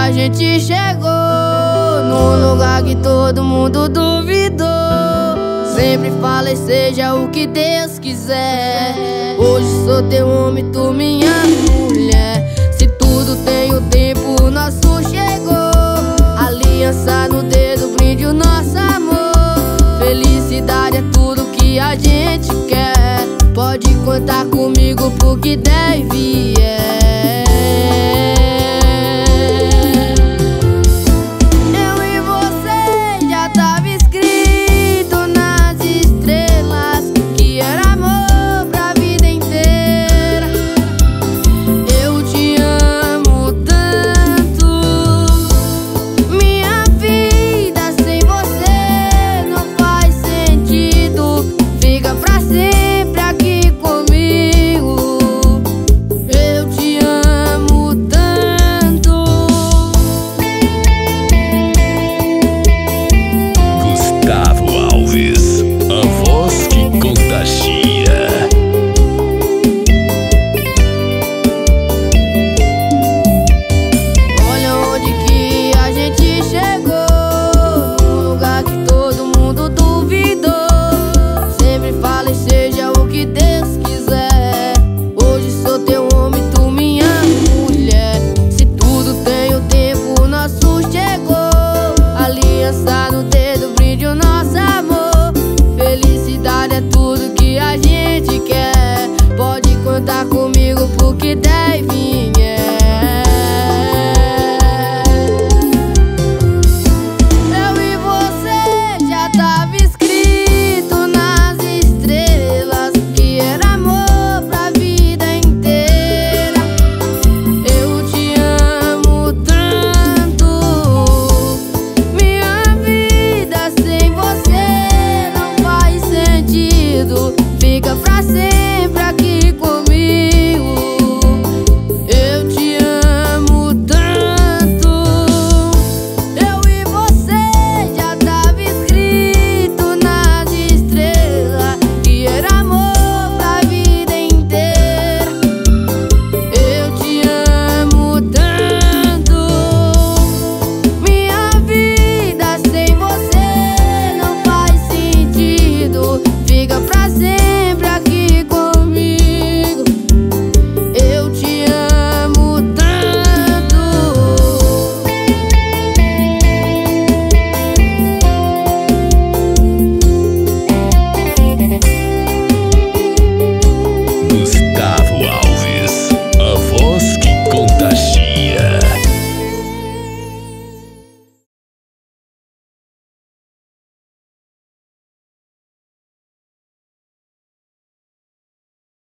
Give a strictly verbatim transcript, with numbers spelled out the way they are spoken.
a gente chegou num lugar que todo mundo duvidou. Sempre falei, seja o que Deus quiser. Hoje sou teu homem, tu minha mulher. Se tudo tem o tempo, o nosso chegou. Aliança no dedo, brinde o nosso amor. Felicidade é tudo que a gente quer. Pode contar comigo pro que der e vier.